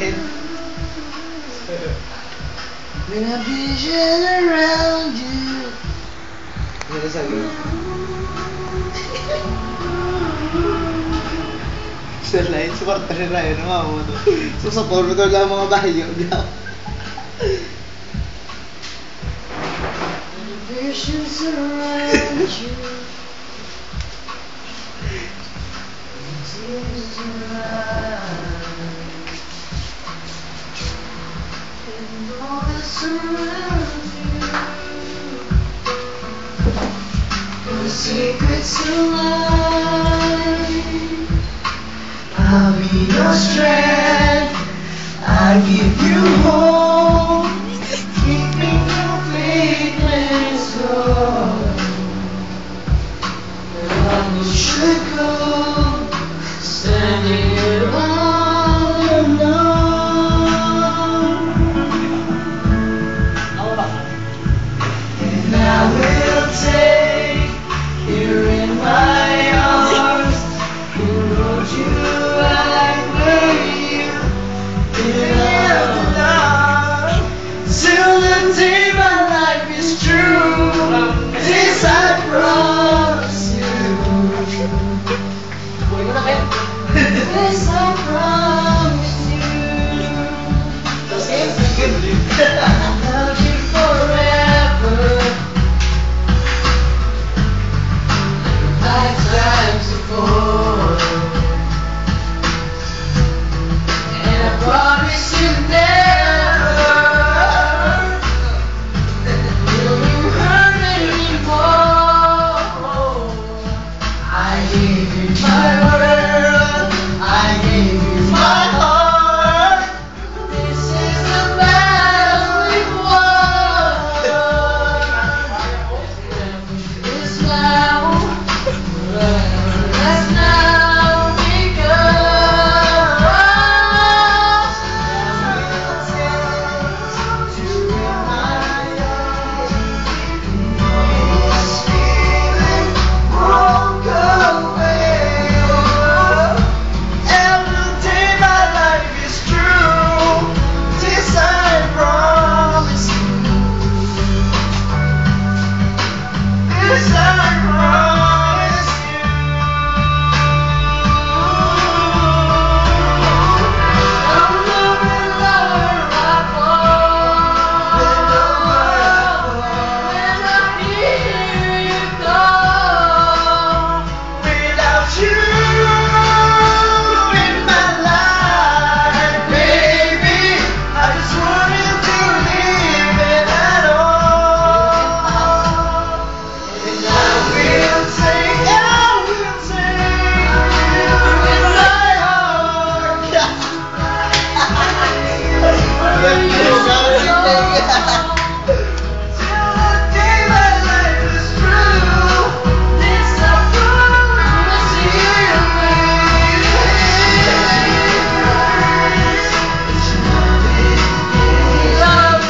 akin. When I vision around you. Ano sabi? Sir Lion, suporta rin Ryan. Ano mo to? Susuporta lang mga bayo. Visions around you. Tears around. And all that's around you. The secrets of life. I'll be your strength. I'll give you hope. Keeping your faith and soul. And you should go. Standing here all alone. And I will take you in my arms. Hold you right where you belong. Till the day my life is true. This I promise you. This I promise you. I'll love you forever. Lifetimes before. And I promise you never will you hurt anymore. I gave you my world. I gave you my heart. This is the battle we've won. It's now, let's now become. To remind this feeling won't go away. Every day my life is true. This I promise you. This I promise you. I'm loving lover I fall. When I hear you call. Without you in my life, baby, I just wanted to live it at all. And I will take you in my heart. Till the day my life is through. This I promise you, love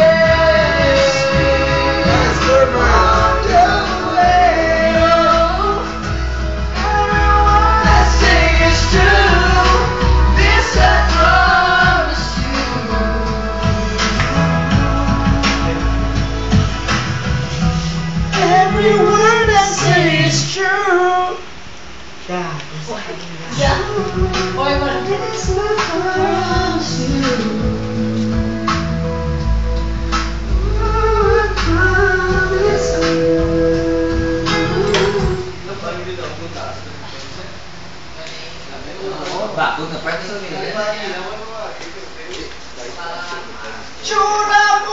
is walked away. Everyone I say is true. This I promise you. Every word I say is true. Yeah. This I promise you. I promise you. Bago na part sa nila. Chura mo